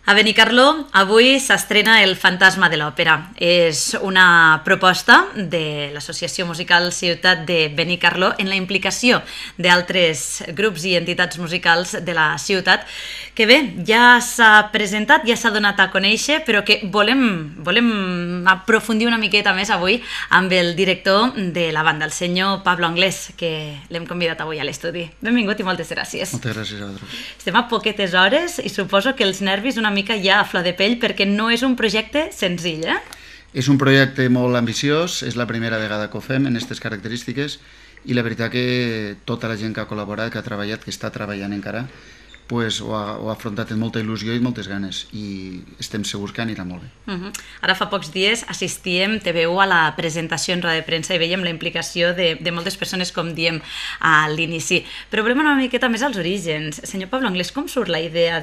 A Benicarló avui s'estrena El fantasma de l'òpera. És una proposta de l'Associació Musical Ciutat de Benicarló en la implicació d'altres grups i entitats musicals de la ciutat que bé, ja s'ha presentat, ja s'ha donat a conèixer, però que volem aprofundir una miqueta més avui amb el director de la banda, el senyor Pablo Anglès, que l'hem convidat avui a l'estudi. Benvingut i moltes gràcies. Moltes gràcies a vosaltres. Estem a poquetes hores i suposo que els nervis una mica ja a flor de pell perquè no és un projecte senzill, eh? És un projecte molt ambiciós, és la primera vegada que ho fem en aquestes característiques i la veritat que tota la gent que ha col·laborat, que ha treballat, que està treballant encara, pues ho ha afrontat amb molta il·lusió i moltes ganes i estem segurs que anirà molt bé. Ara fa pocs dies assistíem TVU a la presentació en roda de premsa i veiem la implicació de moltes persones, com diem a l'inici. Però volem anar una miqueta més als orígens. Senyor Pablo Anglès, com surt la idea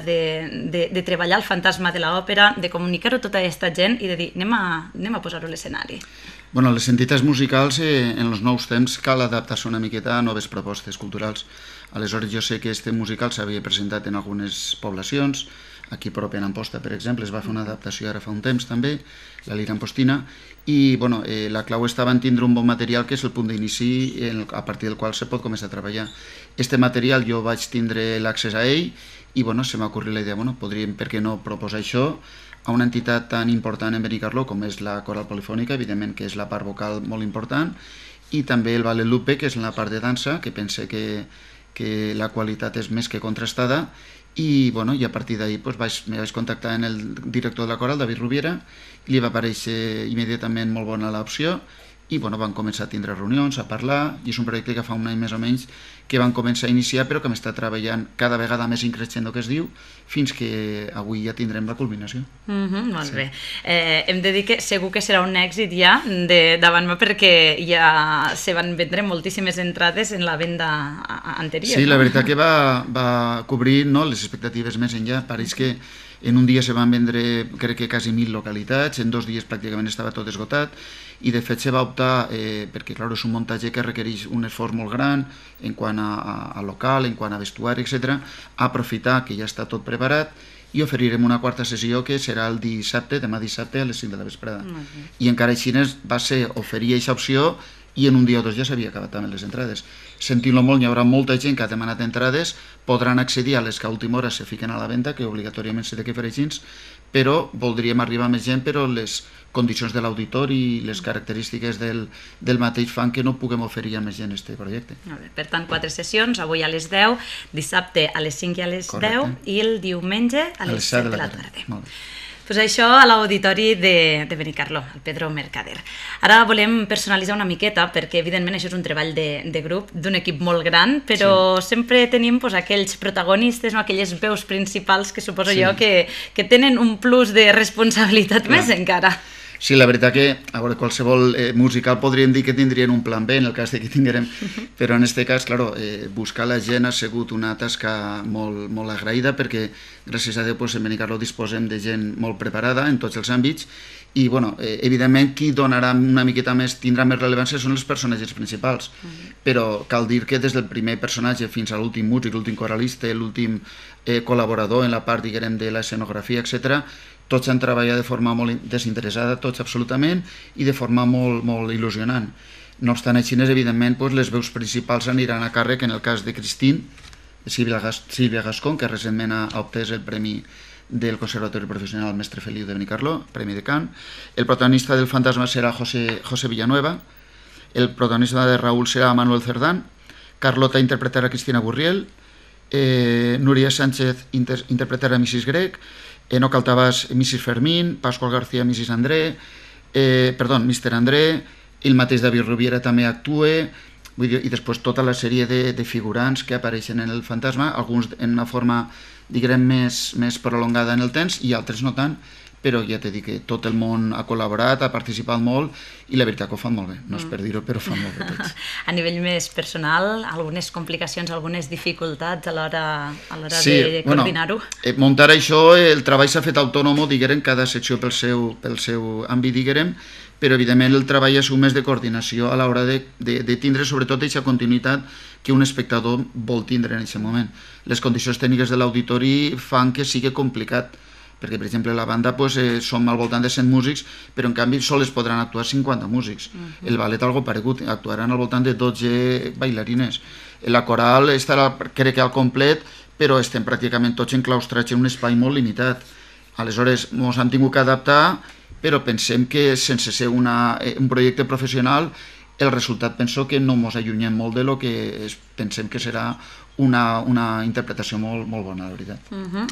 de treballar el fantasma de l'òpera, de comunicar-ho a tota aquesta gent i de dir anem a posar-ho a l'escenari? Bueno, les entitats musicals en els nous temps cal adaptar-se una miqueta a noves propostes culturals. Aleshores jo sé que este musical s'havia presentat en algunes poblacions, aquí prop en Amposta, per exemple, es va fer una adaptació ara fa un temps també, la Lira Ampostina, i bueno, la clau estava en tindre un bon material que és el punt d'inici a partir del qual se pot començar a treballar. Este material jo vaig tindre l'accés a ell i bueno, se m'ha ocorrit la idea, bueno, podríem, per què no, proposar això a una entitat tan important en Benicarló com és la Coral Polifònica, evidentment que és la part vocal molt important, i també el Ballet Lupe, que és la part de dansa, que pense que la qualitat és més que contrastada, i a partir d'ahir me vaig contactar amb el director de la Coral, David Rubiera, i li va aparèixer immediatament molt bona l'opció, i van començar a tindre reunions, a parlar, i és un projecte que fa un any més o menys que van començar a iniciar, però que m'està treballant cada vegada més increixent que es diu, fins que avui ja tindrem la culminació. Molt bé. Hem de dir que segur que serà un èxit ja davant perquè ja se van vendre moltíssimes entrades en la venda anterior. Sí, la veritat que va cobrir les expectatives més enllà. Pareix que en un dia se van vendre, crec que quasi 1.000 localitats, en 2 dies pràcticament estava tot esgotat, i de fet se va optar, perquè clar, és un muntatge que requereix un esforç molt gran en quant a local, en quant a vestuari, etc., a aprofitar que ja està tot preparat i oferirem una quarta sessió que serà el dissabte, demà dissabte a les 5 de la vesprada. I encara així va ser oferir aquesta opció i en un dia o dos ja s'havia acabat també les entrades. Sentint-lo molt, hi haurà molta gent que ha demanat entrades, podran accedir a les que a última hora se fiquen a la venda, que obligatòriament s'ha de fer així, però voldríem arribar a més gent, però les condicions de l'auditori i les característiques del mateix fan que no puguem oferir a més gent aquest projecte. Per tant, 4 sessions, avui a les 10, dissabte a les 5 i a les 10 i el diumenge a les 7 de la tarda. Doncs això a l'auditori de Benicarló, el Pedro Mercader. Ara volem personalitzar una miqueta, perquè evidentment això és un treball de grup, d'un equip molt gran, però sempre tenim aquells protagonistes, aquelles veus principals que suposo jo que tenen un plus de responsabilitat més encara. Sí, la veritat que a veure, qualsevol musical podríem dir que tindrien un plan B en el cas que tinguérem, però en aquest cas, clar, buscar la gent ha sigut una tasca molt agraïda perquè gràcies a Déu en Benicarló disposem de gent molt preparada en tots els àmbits i evidentment qui donarà una miqueta més, tindrà més rellevància són els personatges principals, però cal dir que des del primer personatge fins a l'últim músic, l'últim coralista, l'últim col·laborador en la part, diguem, de l'escenografia, etc., tots han treballat de forma molt desinteressada, tots absolutament, i de forma molt il·lusionant. No obstant així, evidentment, les veus principals aniran a càrrec en el cas de Christine, Sílvia Gascón, que recentment ha obtès el premi del Conservatori Professional Mestre Feliu de Benicarló, Premi de Cant. El protagonista del fantasma serà José Villanueva, el protagonista de Raúl serà Manuel Cerdán, Carlota interpretarà Cristina Gurriel, Núria Sánchez interpretarà Mrs. Greg, Enoc Altabàs, Mrs. Fermín, Pascual García, Mr. André, el mateix David Rubiera també actua, i després tota la sèrie de figurants que apareixen en el fantasma, alguns en una forma, diguem, més prolongada en el temps i altres no tant, però ja t'he dit que tot el món ha col·laborat, ha participat molt i la veritat que ho fan molt bé, no és per dir-ho, però ho fan molt bé tots. A nivell més personal, algunes complicacions, algunes dificultats a l'hora de coordinar-ho? Muntar això, el treball s'ha fet autònom, diguem, cada secció pel seu àmbit, diguem, però evidentment el treball és un més de coordinació a l'hora de tindre sobretot aquesta continuïtat que un espectador vol tindre en aquest moment. Les condicions tècniques de l'auditori fan que sigui complicat perquè per exemple la banda som al voltant de 100 músics, però en canvi sols podran actuar 50 músics. El ballet algo paregut, actuaran al voltant de 12 bailarines. La coral estarà, crec que al complet, però estem pràcticament tots enclaustrats en un espai molt limitat. Aleshores, ens hem tingut que adaptar, però pensem que sense ser un projecte professional el resultat penso que no ens allunyem molt de lo que pensem que serà una interpretació molt bona, la veritat.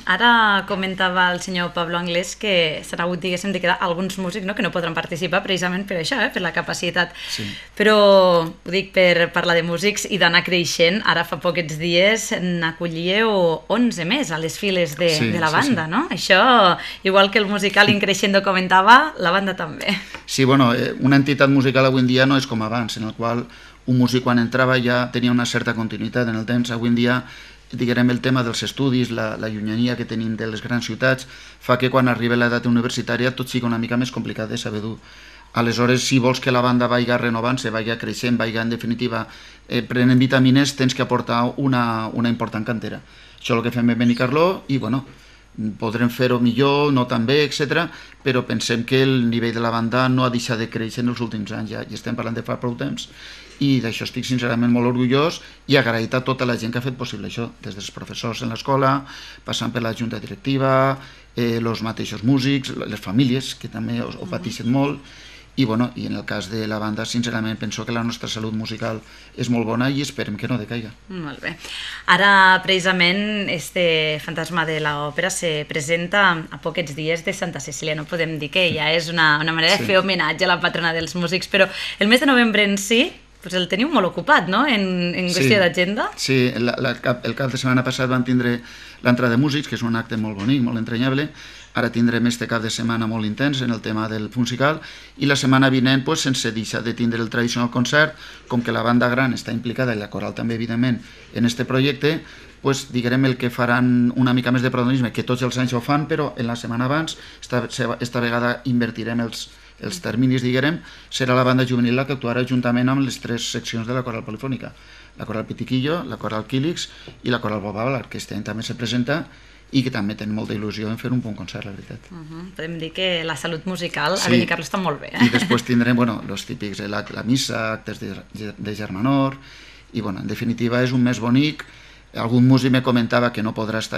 Ara comentava el senyor Pablo Anglès que s'han hagut, diguéssim, de quedar alguns músics que no podran participar precisament per això, per la capacitat. Però ho dic per parlar de músics i d'anar creixent. Ara fa pocs dies n'acollíeu 11 més a les files de la banda, no? Això, igual que el musical Increixendo comentava, la banda també. Sí, bueno, una entitat musical avui en dia no és com abans, en el qual un músic quan entrava ja tenia una certa continuïtat en el temps. Avui en dia, diguem, el tema dels estudis, la llunyania que tenim de les grans ciutats, fa que quan arriba l'edat universitària tot sigui una mica més complicat de saber dur. Aleshores, si vols que la banda vagi renovant-se, vagi creixent, vagi en definitiva prenent vitamines, tens que aportar una important cantera. Això és el que fem a Benicarló i, bueno, podrem fer-ho millor, no tan bé, etc. Però pensem que el nivell de la banda no ha deixat de créixer en els últims anys, ja, i estem parlant de fa prou temps, i d'això estic sincerament molt orgullós i agraït a tota la gent que ha fet possible això, des dels professors en l'escola, passant per la junta directiva, els mateixos músics, les famílies, que també ho pateixen molt, i en el cas de la banda, sincerament, penso que la nostra salut musical és molt bona i esperem que no decaiga. Molt bé. Ara, precisament, este fantasma de l'òpera se presenta a pocs dies de Santa Cecília. No podem dir que ja és una manera de fer homenatge a la patrona dels músics, però el mes de novembre en si el teniu molt ocupat, no?, en qüestió d'agenda. Sí, el cap de setmana passat vam tindre l'entrada de músics, que és un acte molt bonic, molt entranyable. Ara tindrem este cap de setmana molt intens en el tema del musical i la setmana vinent, sense deixar de tindre el tradicional concert, com que la banda gran està implicada i la coral també, evidentment, en este projecte, diguem el que faran una mica més de protagonisme, que tots els anys ho fan, però en la setmana abans, esta vegada invertirem els terminis, diguem, serà la banda juvenil la que actuarà juntament amb les 3 seccions de la coral polifònica, la coral Pitiquillo, la coral Quílix i la coral Bobal, que este any també se presenta i que també tenen molta il·lusió en fer un bon concert, la veritat. Podem dir que la salut musical a Benicarló està molt bé. I després tindrem, els típics, la missa, actes de germanor, i, en definitiva, és un mes bonic. Algun músic me comentava que no podrà estar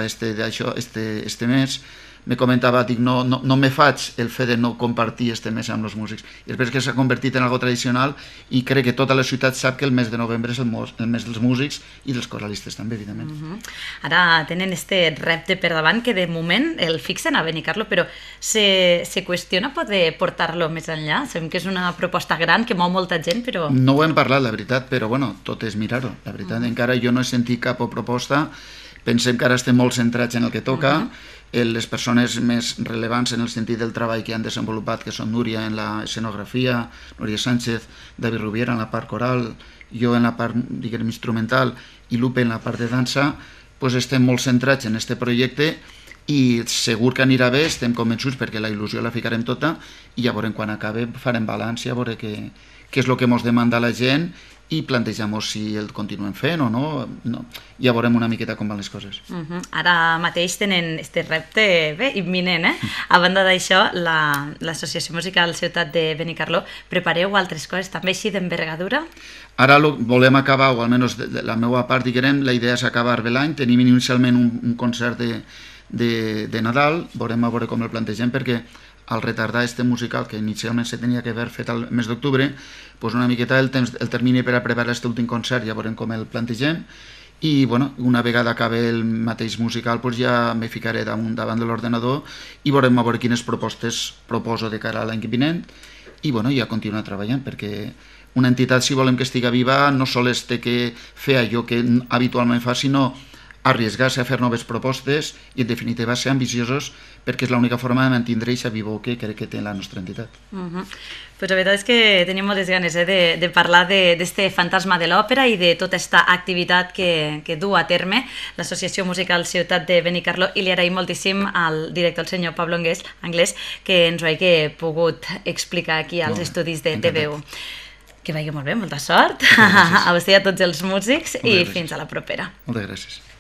este mes, me comentava, dic, no me faig el fet de no compartir este mes amb els músics. I després que s'ha convertit en algo tradicional i crec que tota la ciutat sap que el mes de novembre és el mes dels músics i dels coralistes també, evidentment. Ara tenen este repte per davant que de moment el fixen a Benicarló, però se qüestiona poder portar-lo més enllà? Sabem que és una proposta gran que mou molta gent, però... No ho hem parlat, la veritat, però tot és mirar-ho. La veritat, encara jo no he sentit cap proposta. Pensem que ara estem molt centrats en el que toca. Les persones més rellevants en el sentit del treball que han desenvolupat, que són Núria en la escenografia, Núria Sánchez, David Rubiera en la part coral, jo en la part, diguem, instrumental i Lupe en la part de dansa, estem molt centrats en aquest projecte i segur que anirà bé, estem convençuts perquè la il·lusió la ficarem tota i ja veurem quan acabe, farem balanç i a veure què és el que ens demanda la gent i plantegem si el continuem fent o no, ja veurem una miqueta com van les coses. Ara mateix tenen este repte imminent, A banda d'això, l'Associació Musical Ciutat de Benicarló, prepareu altres coses també així d'envergadura? Ara volem acabar, o almenys de la meva part, diguem, la idea és acabar bé l'any, tenim inicialment un concert de Nadal, veurem a veure com el plantegem, perquè al retardar este musical, que inicialment se tenia que haver fet al mes d'octubre, una miqueta el termini per a preparar aquest últim concert, ja veurem com el plantegem, i una vegada acabi el mateix musical ja me ficaré davant de l'ordenador i veurem a veure quines propostes proposo de cara a l'any vinent i ja continuar treballant, perquè una entitat, si volem que estigui viva, no sols té que fer allò que habitualment fa, sinó arriesgar-se a fer noves propostes i, en definitiva, ser ambiciosos, perquè és l'única forma de mantenir aquesta vivor que crec que té la nostra entitat. Pues la veritat és que tenim moltes ganes de parlar d'este fantasma de l'òpera i de tota aquesta activitat que du a terme l'Associació Musical Ciutat de Benicarló, i li agraïm moltíssim al director, el senyor Pablo Anglès, que ens ho hagi pogut explicar aquí als estudis de TVU. Que vagi molt bé, molta sort a vostè i a tots els músics i fins a la propera. Moltes gràcies.